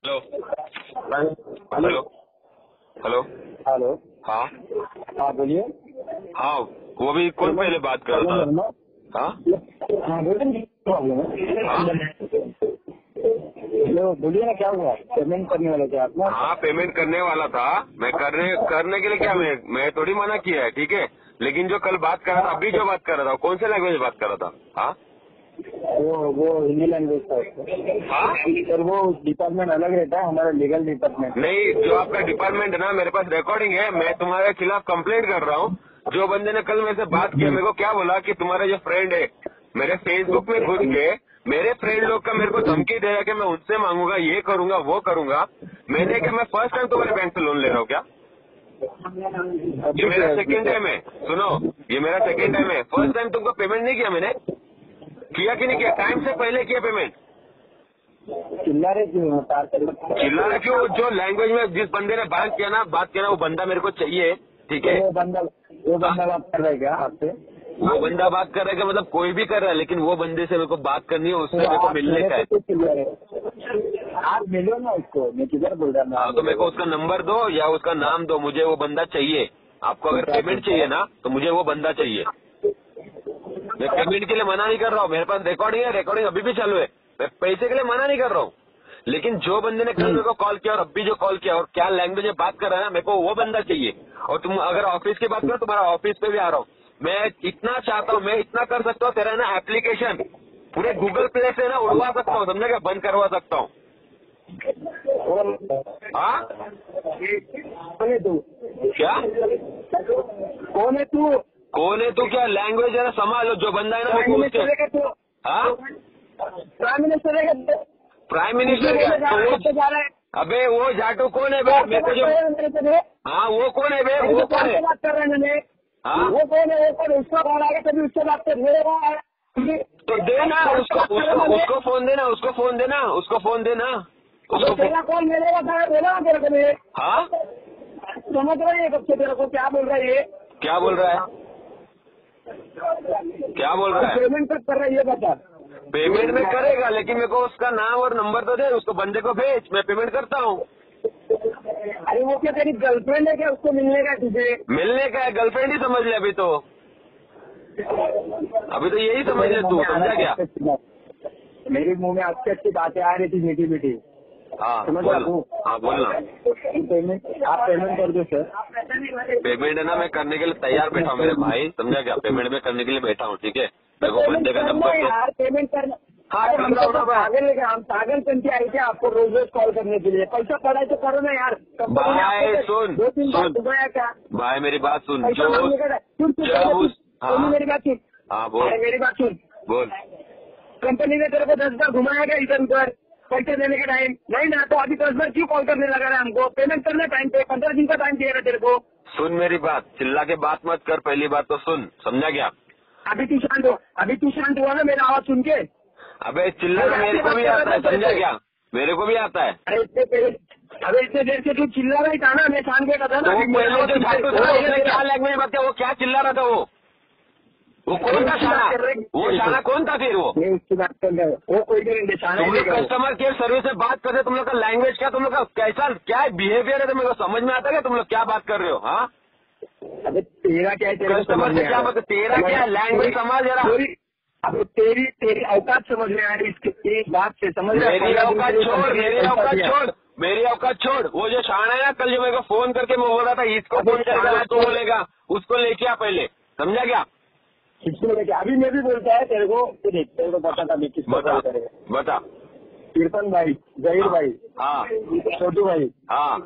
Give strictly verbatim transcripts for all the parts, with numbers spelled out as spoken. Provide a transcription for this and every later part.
Hello hello hello hello. हाँ हाँ बोलिए। हाँ वो भी कौन पहले बात कर रहा था? हाँ हाँ बोलिए, प्रॉब्लम है। हाँ हेलो बोलिए ना, क्या हुआ? पेमेंट करने वाले थे आप ना? हाँ पेमेंट करने वाला था मैं। करने करने के लिए क्या मैं मैं थोड़ी मना किया है, ठीक है। लेकिन जो कल बात कर रहा था, अभी जो बात कर रहा था, कौन से लैंग्वेज में बात कर रहा था? हाँ वो वो हिंदी लैंग्वेज था उसको। हाँ सर वो डिपार्टमेंट अलग रहता है, हमारा लीगल डिपार्टमेंट। नहीं, जो आपका डिपार्टमेंट है ना, मेरे पास रिकॉर्डिंग है। मैं तुम्हारे खिलाफ कंप्लेंट कर रहा हूँ। जो बंदे ने कल मेरे से बात किया, मेरे को क्या बोला कि तुम्हारा जो फ्रेंड है, मेरे फेसबुक में घुस के मेरे फ्रेंड लोग का मेरे को धमकी दे रहा है कि मैं उनसे मांगूंगा, ये करूंगा वो करूंगा। मैंने क्या मैं फर्स्ट टाइम तुम्हारे बैंक से लोन ले रहा हूँ क्या? ये मेरा सेकेंड टाइम है। सुनो, ये मेरा सेकेंड टाइम है। फर्स्ट टाइम तुमको पेमेंट नहीं किया मैंने। किया कि नहीं किया? टाइम से पहले किया पेमेंट। चिल्ला रहे क्यों? चिल्ला रहा क्यों? जो लैंग्वेज में जिस बंदे ने बात किया ना बात किया ना वो बंदा मेरे को चाहिए, ठीक है। वो बंदा वो बंदा बात कर रहा है क्या आपसे? वो बंदा बात कर रहा है कि मतलब कोई भी कर रहा है, लेकिन वो बंदे से मेरे को बात करनी है, उससे मेरे को मिलने का है। आप मिलो ना उसको, मैं किधर बोल रहा हूँ। हाँ तो मेरे को उसका नंबर दो या उसका नाम दो, मुझे वो बंदा चाहिए। आपको अगर पेमेंट चाहिए ना तो मुझे वो बंदा चाहिए। मैं पेमेंट के लिए मना नहीं कर रहा हूँ, मेरे पास रिकॉर्डिंग है, रिकॉर्डिंग अभी भी चालू है। मैं पैसे के लिए मना नहीं कर रहा हूँ, लेकिन जो बंदे ने कल मेरे को कॉल किया और अभी जो कॉल किया और क्या लैंग्वेज में बात कर रहा है ना, मेरे को वो बंदा चाहिए। और तुम अगर ऑफिस की बात करो, तुम्हारा ऑफिस पे भी आ रहा हूँ। मैं इतना चाहता हूँ, मैं इतना कर सकता हूँ, तेरा ना एप्लीकेशन पूरे गूगल प्ले से ना उड़वा सकता हूँ, समझे क्या? बंद करवा सकता हूँ। हाँ कौन है तू? क्या कौन है तू? कौन है तू? क्या लैंग्वेज है ना, संभालो। जो बंदा है ना वो पूछ के। हाँ प्राइम मिनिस्टर है क्या? प्राइम मिनिस्टर क्या? तो जा रहा है। अबे वो जाटू कौन है बे? मेरे को जो हाँ वो कौन है बे? वो कौन है? बात कर रहे हैं मैंने। हाँ वो कौन है? वो कौन? उसका कॉल आएगा तभी उससे बात कर रहे। तो देना उसको, उसको उसको फोन देना, उसको फोन देना, उसको फोन देना, उसको तेरा कॉल मिलेगा था, बोला तेरे को मैं। हाँ समझ रही है कब से तेरे को क्या बोल रहा है ये? क्या बोल रहा है? क्या बोल रहा है? पेमेंट कब कर रहा है ये बता। पेमेंट में करेगा, लेकिन मेरे को उसका नाम और नंबर तो दे, उसको बंदे को भेज, मैं पेमेंट करता हूँ। अरे वो क्या तेरी गर्लफ्रेंड है क्या? उसको मिलने का तुझे? मिलने का है? गर्लफ्रेंड ही समझ ले अभी तो। अभी तो यही समझ ले तू, समझा क्या? मेरे मुंह में अच्छी अच्छी बातें आ रही थी, मीठी मीठी। हाँ समझ बोल। रहा? हाँ बोलना। पेमेंट आप पेमेंट कर दो सर। पेमेंट है ना, मैं करने के लिए तैयार बैठा हूँ मेरे भाई, समझा क्या? पेमेंट में करने के लिए बैठा हूँ, ठीक है। मेरे को बंदे का नंबर दो। यार पेमेंट करना। हाँ हम तो पागल लेके हम पागल बन के आए थे आपको रोज रोज कॉल करने के लिए। पैसा पड़ा है तो करो ना यार। भाई सुन दो तीन बार सुन घुमाया क्या? भाई मेरी बात सुन। पैसा जो मांगने का सुन सुन जब उस सुन, हाँ मेरी बात सुन। हाँ बोल अरे मेरी बात सुन। बोल। कंपनी ने तेरे को दस बार घुमाया गया इधर उधर पैसे देने के टाइम नहीं ना, तो अभी दस बार क्यों कॉल करने लगा रहा है हमको? पेमेंट करने टाइम पे पंद्रह दिन का टाइम दिया था तेरे को। सुन मेरी बात, चिल्ला के बात मत कर, पहली बात तो सुन, समझा क्या? अभी तू शांत हो, अभी तू शांत हुआ ना मेरा आवाज सुन के? अबे चिल्लाना मेरे को भी आता है, समझा क्या? मेरे को भी आता है। अरे इतने पहले अबे इतने देर से तू चिल्ला रही था ना, मैं शांत गया था ना। तो वो पहले जो झाटू था उसने क्या लैंग्वेज में बताया? वो क्या चिल्ला रहा था? वो वो कौन था शाना? वो शाना कौन था फिर? वो मैं उसकी बात कर रहा हूँ। वो कोई नहीं शाना। तुम लोग कस्टमर केयर सर्विस से बात करते, तुम लोग का लैंग्वेज क्या, तुम लोग का कैसा क्या बिहेवियर है, तो मेरे को समझ में आता है तुम लोग क्या बात कर रहे हो? हाँ अबे तेरा क्या है? तेरा कस्टमर से क्या बात? तेरा क्या लैंग्वेज समझ जरा। अब तेरी तेरी औकात समझ में आ रही इसकी बात से, समझ रहा? मेरी औकात छोड़, मेरी औकात छोड़, मेरी औकात छोड़। वो जो शाना है ना, कल जो मेरे को फोन करके मैं बोल रहा था इसको फोन करेगा, उसको बोलेगा, उसको लेके आ पहले, समझा क्या? किसको लेके? अभी मैं भी बोलता है तेरे को, देख तेरे को पता था मैं किसको कॉल करेगा। बता। कीर्तन भाई, जहीर भाई, हाँ छोटू भाई, हाँ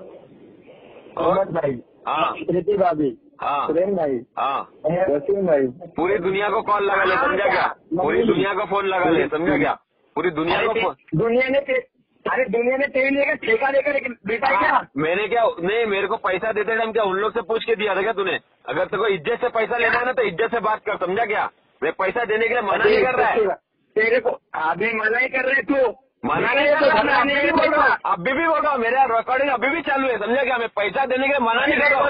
मोहम्मद भाई, हाँ प्रीति भाभी, हाँ सुरेन भाई, हाँ वसीम भाई। पूरी दुनिया को कॉल लगा ले, समझा क्या? पूरी दुनिया को फोन लगा ले, समझा क्या? पूरी दुनिया को फोन। दुनिया ने अरे दुनिया ने तेरे लेकर ठेका लेकर बेटा क्या? मैंने क्या नहीं, मेरे को पैसा देते टाइम क्या उन लोग से पूछ के दिया था क्या तूने? अगर तेरे को इज्जत से पैसा लेना है ना तो इज्जत से बात कर, समझा क्या? मैं पैसा देने के लिए मना नहीं कर रहा है। तेरे को अभी मना ही कर रहे तू? मना नहीं कर रहा, अभी भी बोल रहा हूँ, अभी भी बोल रहा हूँ, मेरा रिकॉर्डिंग अभी भी चालू है, समझा क्या? मैं पैसा देने के लिए मना नहीं कर रहा हूँ।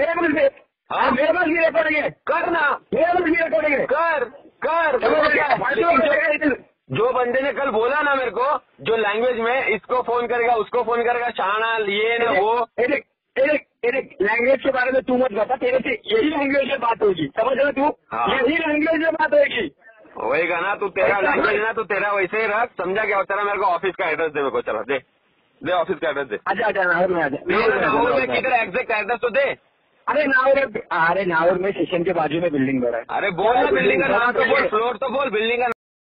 हाँ मेरे पास भी रिकॉर्डिंग है, करना, मेरे पास भी रिकॉर्डिंग है, कर कर जो बंदे ने कल बोला ना मेरे को, जो लैंग्वेज में इसको फोन करेगा उसको फोन करेगा, शाना ये ना वो, लैंग्वेज के बारे में तू मत बता, तेरे से यही लैंग्वेज में बात होगी, समझ रहे तू? हाँ। यही लैंग्वेज में बात होगी। होएगा ना, तू तेरा लैंग्वेज ना, तू तेरा वैसे ही रख, समझा क्या? तेरा मेरे को ऑफिस का एड्रेस दे, मेरे को चला दे दे ऑफिस का एड्रेस दे। अच्छा अच्छा, नाहौर में आ जा। नाहौर में किधर एग्जैक्ट एड्रेस तो दे। अरे नाहौर, अरे नाहौर में स्टेशन के बाजू में बिल्डिंग बना है। अरे बोल ना, बिल्डिंग का नाम तो बोल, फ्लोर तो बोल, बिल्डिंग का